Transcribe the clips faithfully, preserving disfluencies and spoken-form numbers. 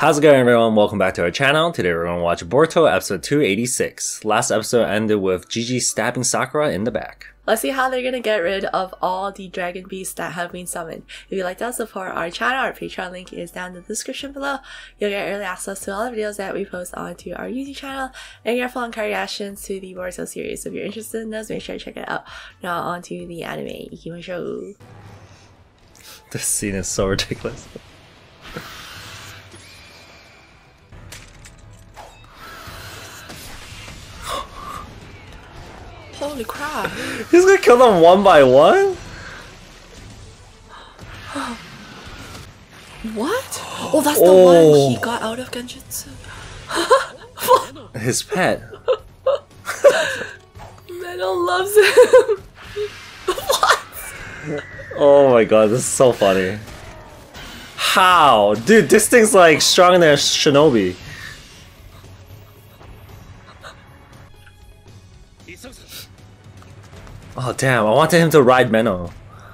How's it going, everyone? Welcome back to our channel. Today we're going to watch Boruto episode two eighty-six. Last episode ended with Gigi stabbing Sakura in the back. Let's see how they're gonna get rid of all the dragon beasts that have been summoned. If you'd like to support our channel, our Patreon link is down in the description below. You'll get early access to all the videos that we post onto our YouTube channel and get full card reactions to the Boruto series. So if you're interested in those, make sure to check it out. Now onto the anime. Ikimashou. This scene is so ridiculous. Holy crap. He's gonna kill them one by one? What? Oh, that's the Oh. one he got out of Genjutsu. His pet. Metal loves him. What? Oh my god, this is so funny. How? Dude, this thing's like stronger than a shinobi. Oh damn, I wanted him to ride Menno.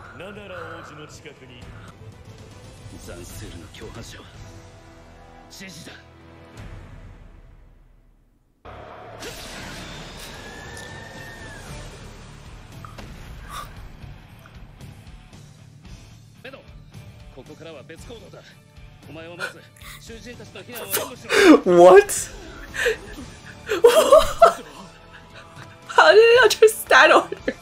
What? How did he understand orders?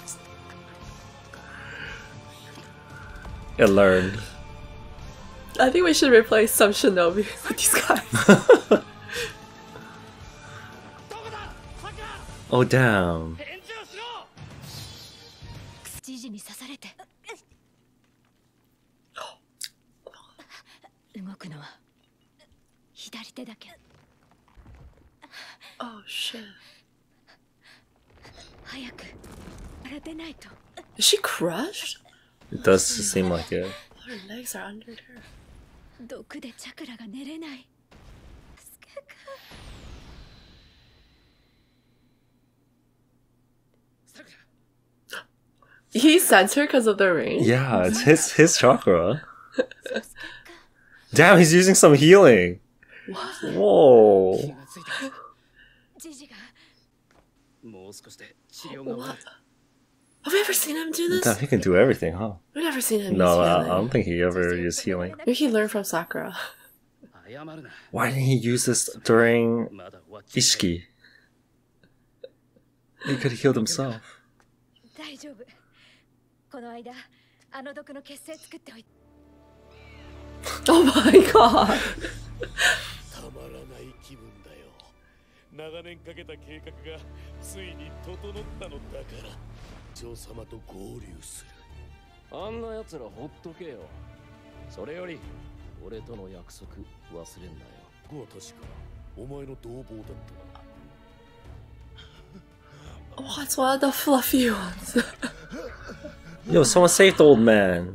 It learned. I think we should replace some shinobi with these guys. Oh damn. Oh shit. Is she crushed? It does seem like it. Her legs are under her. He sends her because of the ring? Yeah, it's his his chakra. Damn, he's using some healing. What? Whoa. What? Have we ever seen him do this? Damn, he can do everything, huh? We've never seen him No, use I, I healing. don't think he ever used healing. Maybe he learned from Sakura. Why didn't he use this during Ishiki? He could have healed himself. Oh my god! What's one of the fluffy ones? Yo, someone saved the old man.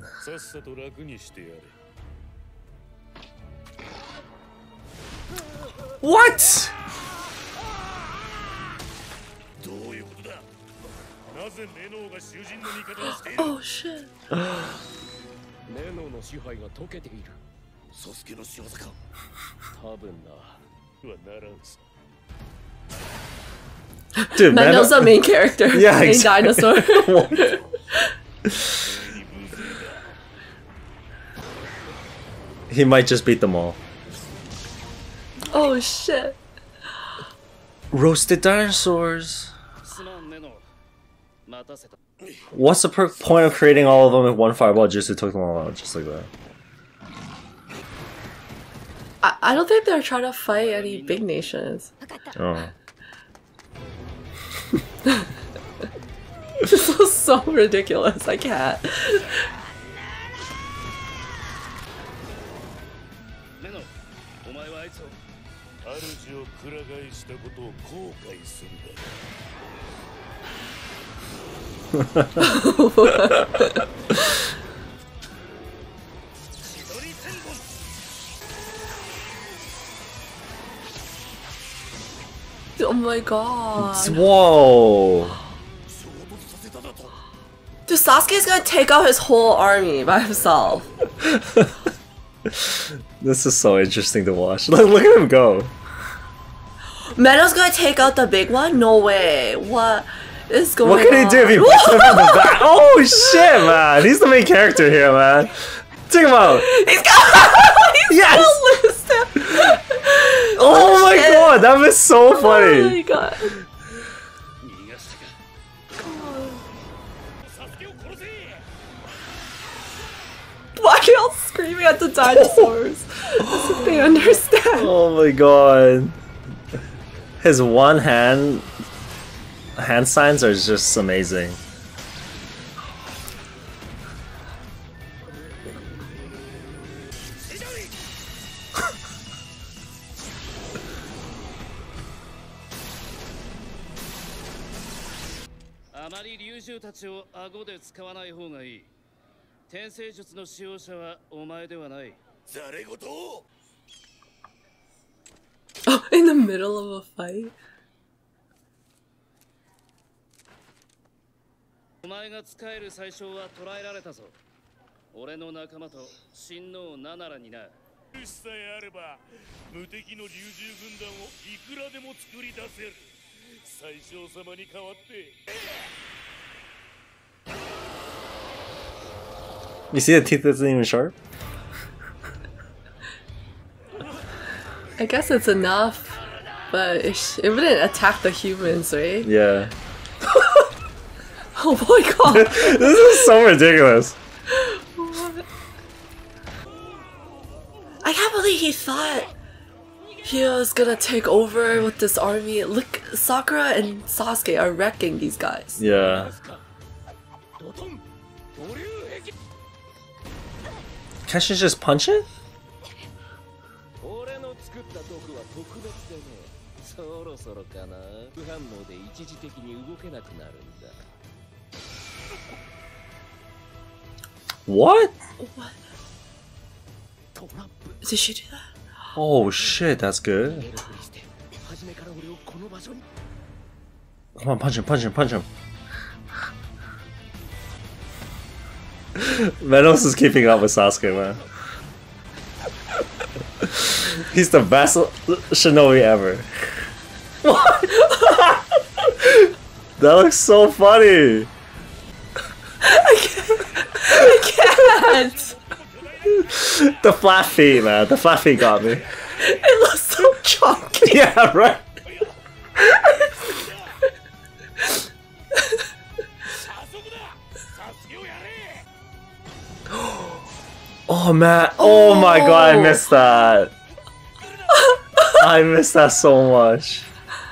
What? Oh shit. Dude, Menno's the main character. Yeah, main exactly. dinosaur. He might just beat them all. Oh shit. Roasted dinosaurs. What's the per point of creating all of them if one fireball just took them all out, just like that? I, I don't think they're trying to fight any big nations. Oh. This was so ridiculous, I can't. Oh my god. Whoa. Dude, Sasuke's gonna take out his whole army by himself. This is so interesting to watch. Look, look at him go. Meadows gonna take out the big one? No way. What is going on? What can he do if he puts him in the back? Oh shit, man! He's the main character here, man. Take him out. He's gonna, he's Yes! gonna lose him. Oh, oh my shit. god, that was so funny. Oh my god. Why are they all screaming at the dinosaurs? As if they understand. Oh my god. His one hand hand signs are just amazing. Oh, in the middle of a fight? You see the teeth isn't even sharp? I guess it's enough, but it, sh it wouldn't attack the humans, right? Yeah. Oh my god! This is so ridiculous. What? I can't believe he thought he was gonna take over with this army. Look, Sakura and Sasuke are wrecking these guys. Yeah. Can't she just punch it? What? What? Did she do that? Oh shit, that's good. Come on, punch him, punch him, punch him. Menos is keeping up with Sasuke, man. He's the best shinobi ever. What? That looks so funny. I can't. I can't. The flat feet, man. The flat feet got me. It looks so chunky. Yeah, right. Oh man, oh my god, I missed that. I missed that so much.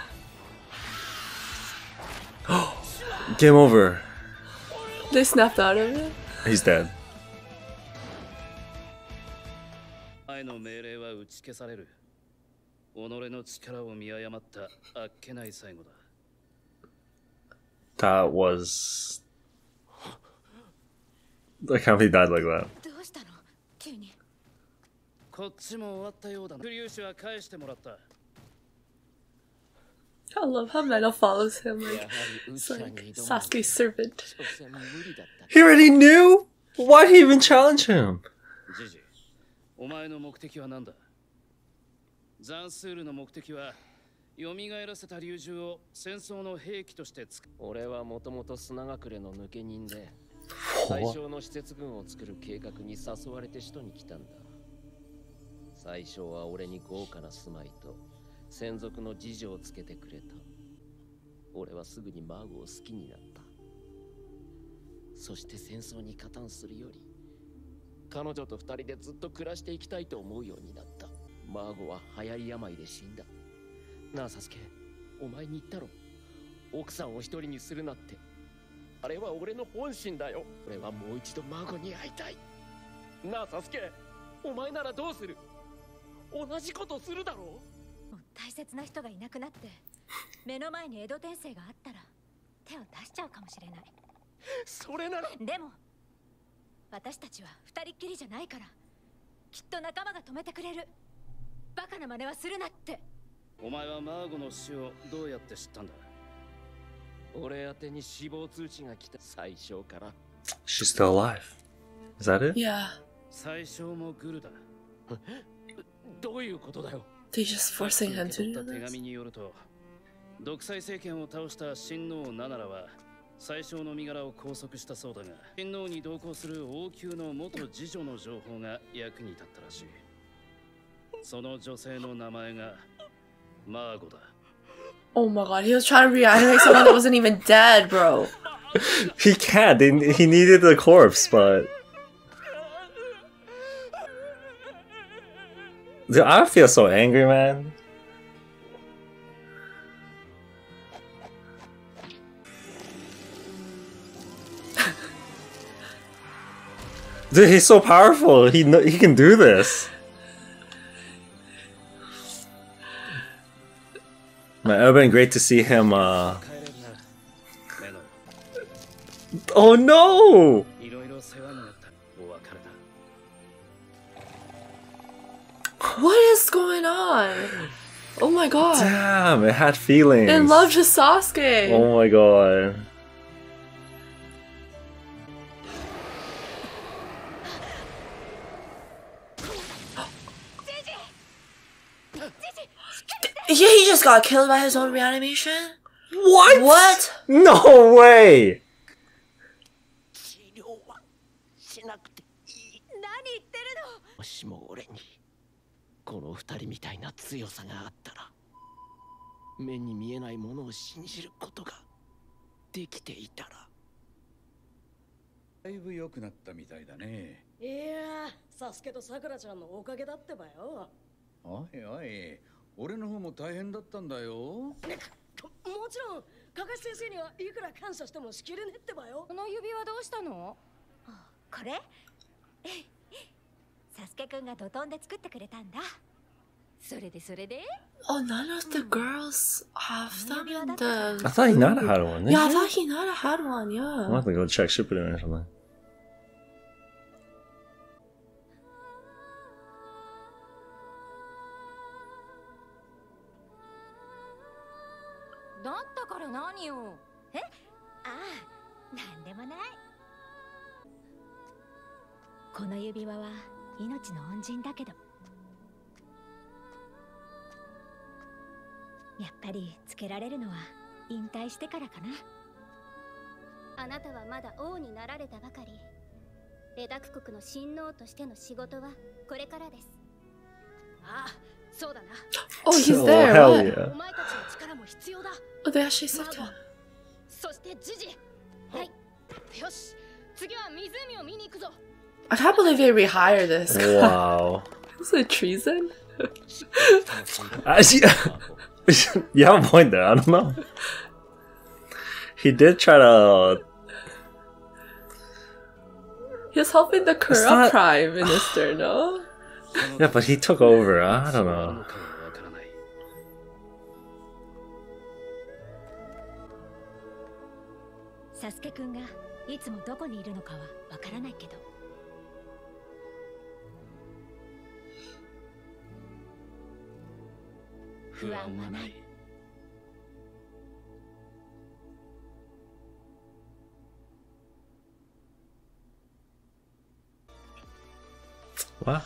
Game over. They snapped out of it? He's dead. That was... I can't believe he died like that. I love how Metal follows him like it's like Sasuke's servant. He already knew? Why'd he even challenge him? She's still alive. Is that it? Yeah. They just forcing him to do this. 独裁政権を倒した親王ナナラは最小の身柄を拘束したそうだが、親王に同行する王宮の元次女の情報が役に立ったらしい。その女性の名前がマーゴだ。 Oh my god, he was trying to reanimate someone that wasn't even dead, bro. He can't. They, he needed the corpse, but dude, I feel so angry, man. Dude, he's so powerful. He kn he can do this. Man, it would have been great to see him. Uh... Oh no! What is going on? Oh my god. Damn, it had feelings. It loved his Sasuke. Oh my god. Yeah, he just got killed by his own reanimation? What? What? No way! Oh, oi. 俺の方も大変だったんだよ。もちろん、かかし先生にはいくら感謝してもしきれねってばよ。この指輪どうしたの？これ？サスケくんがドトンで作ってくれたんだ。それでそれで？ Oh, none of the girls have them in the... I thought he not had one. Yeah, I thought he not had one, yeah. I'll have to go check Shippuden or something. だったから何よ。え？ああ、なんでもない。この指輪は命の恩人だけど、やっぱりつけられるのは引退してからかな。あなたはまだ王になられたばかり。エダク国の親王としての仕事はこれからです。ああ、そうだな。 Oh, he's Oh, there. hell What? yeah. お前たちの力も必要だ。 Oh, they actually saved him. そしてジジ。はい。よし。次は湖を見に行くぞ。 I can't believe they rehired this guy. Wow. Is it treason? Actually, you have a point there. I don't know. He did try to. He was helping the Kura not... Prime Minister, no? Yeah, but he took over. I don't know. サスケくんがいつもどこにいるのかはわからないけど。不安はない。 What?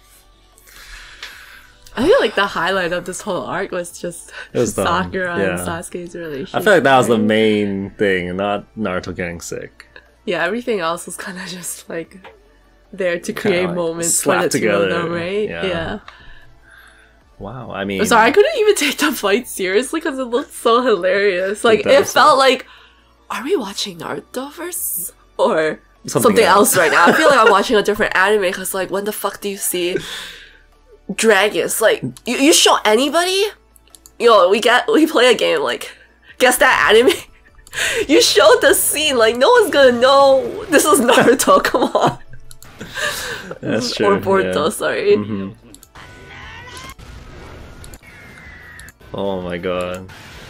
I feel like the highlight of this whole arc was just It was dumb. Sakura and Yeah. Sasuke's relationship. I feel like that was the right? main thing, not Naruto getting sick. Yeah, everything else was kind of just like there to create Kinda, like, moments for slapped the two of together. them, right? Yeah. Yeah. Wow, I mean, I'm sorry, I couldn't even take the fight seriously because it looked so hilarious. Like, it does. felt like, are we watching Naruto versus or Something something, else. else. right now? I feel like I'm watching a different anime because, like, when the fuck do you see dragons? Like, you, you show anybody, yo, we get we play a game like, guess that anime. You showed the scene, like, no one's gonna know this is Naruto. Come on. that's true. Or Boruto, yeah. sorry. Mhm. Oh my god.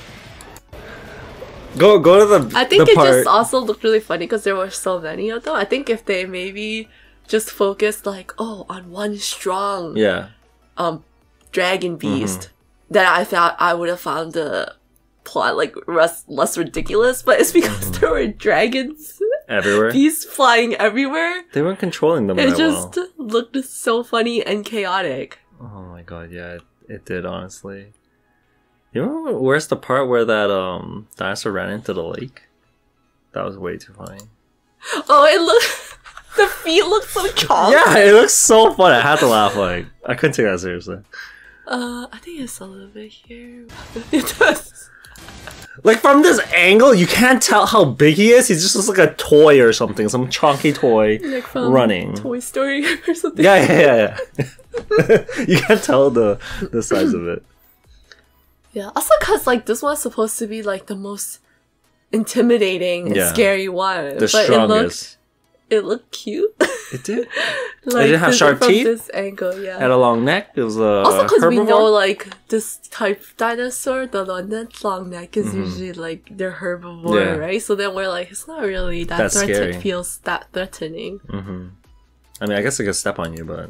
Go go to the I think the it part. just also looked really funny because there were so many of them. I think if they maybe just focused like, oh, on one strong Yeah. um dragon beast, then I thought I would have found the plot like less, less ridiculous. But it's because there were dragons Everywhere. beasts flying everywhere. They weren't controlling them It that just well. looked so funny and chaotic. Oh my god, yeah, it, it did, honestly. You remember where's the part where that um dinosaur ran into the lake? That was way too funny. Oh, it looked... the feet look so chonky. Yeah, it looks so funny. I had to laugh. Like, I couldn't take that seriously. Uh, I think it's a little bit here. It does. Like, from this angle, you can't tell how big he is. He just looks like a toy or something. Some chunky toy Like from running. Toy Story or something. Yeah, yeah, yeah. yeah. You can't tell the, the size of it. Yeah, also because, like, this one's supposed to be, like, the most intimidating and Yeah. scary one. The but strongest. It looked, it looked cute. It did. Like, didn't have this- sharp from teeth? this angle, yeah. Had a long neck. It was a Also, because we herbivore. know, like, this type of dinosaur, the one that's long neck is Mhm. usually, like, they're herbivore, Yeah. right? So then we're like, it's not really that That's threatening. scary. It feels that threatening. Mm-hmm. I mean, I guess I could step on you, but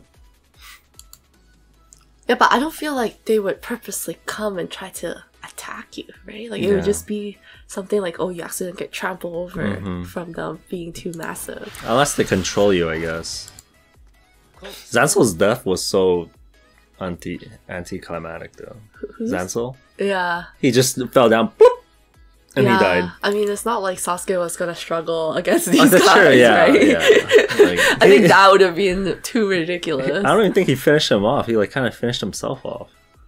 Yeah, but I don't feel like they would purposely come and try to attack you, right? Like, it Yeah. would just be something like, oh, you accidentally get trampled over Mhm. from them being too massive. unless they control you, I guess. Zansel's death was so anti anticlimactic, though. Who's- Zansel, Yeah. he just fell down, bloop, and yeah. he died. I mean, it's not like Sasuke was gonna struggle against these Oh, that's guys, true, yeah, right? yeah. Like, I think that would have been too ridiculous. I don't even think he finished him off. He like kind of finished himself off.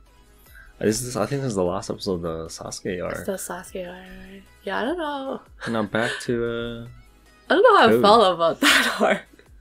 This is, I think this is the last episode of the Sasuke It's arc. the Sasuke arc, right? Yeah, I don't know. And now back to uh I don't know how I Code. felt about that arc.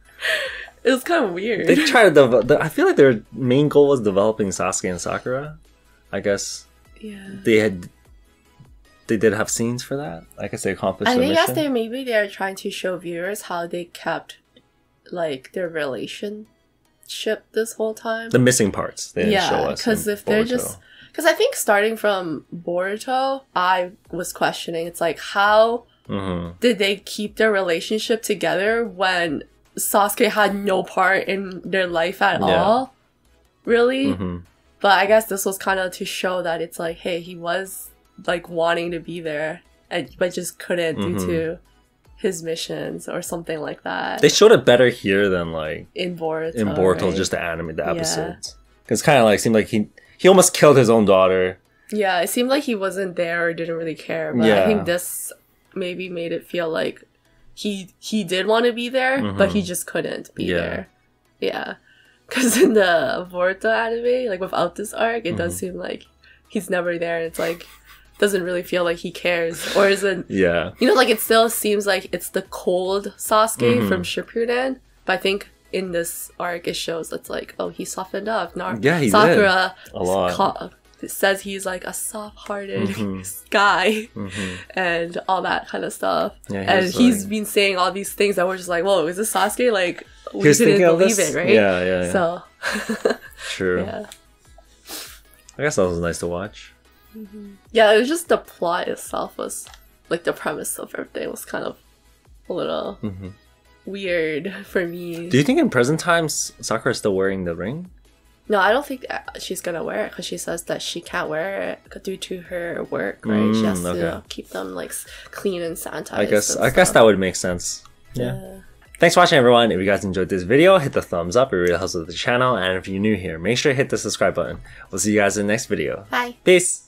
It was kind of weird. they tried to develop. I feel like their main goal was developing Sasuke and Sakura. I guess yeah. they had. They did have scenes for that. I guess they accomplished I the think yes, mission. they maybe they're trying to show viewers how they kept like their relationship this whole time. The missing parts they didn't show Yeah, us. because in if they're Boruto. just because I think starting from Boruto, I was questioning. It's like how Mhm. did they keep their relationship together when Sasuke had no part in their life at Yeah. all? Really? Mhm. But I guess this was kind of to show that it's like, hey, he was like wanting to be there, and but just couldn't Mhm. due to his missions or something like that. They showed it better here than like in Boruto, in Boruto, right? just to animate the Yeah. episodes. It's kind of like seemed like he he almost killed his own daughter. Yeah, it seemed like he wasn't there or didn't really care. But Yeah. I think this maybe made it feel like he he did want to be there, but he Mhm. just couldn't be Yeah. there. Yeah, because in the Boruto anime, like without this arc, it Mm-hmm. does seem like he's never there. And it's like doesn't really feel like he cares, or isn't. Yeah. You know, like it still seems like it's the cold Sasuke Mhm. from Shippuden, but I think in this arc it shows it's like, oh, he softened up. Nar- Yeah, he did. Sakura A lot. ca- says he's like a soft-hearted Mhm. guy Mhm. and all that kind of stuff. Yeah, he and was, he's like- been saying all these things that we're just like, whoa, is this Sasuke? Like, we He was didn't thinking of believe this? it, right? Yeah, yeah, yeah. So, True. yeah. I guess that was nice to watch. Yeah, it was just the plot itself was, like, the premise of everything was kind of a little hmm weird for me. Do you think in present times Sakura is still wearing the ring? No, I don't think uh, she's gonna wear it because she says that she can't wear it due to her work, right? she Mm, has to okay. keep them like s- clean and sanitized. I guess and I guess stuff. that would make sense. Yeah. Yeah. Thanks for watching, everyone. If you guys enjoyed this video, hit the thumbs up. It really helps with the channel. And if you're new here, make sure to hit the subscribe button. We'll see you guys in the next video. Bye. Peace.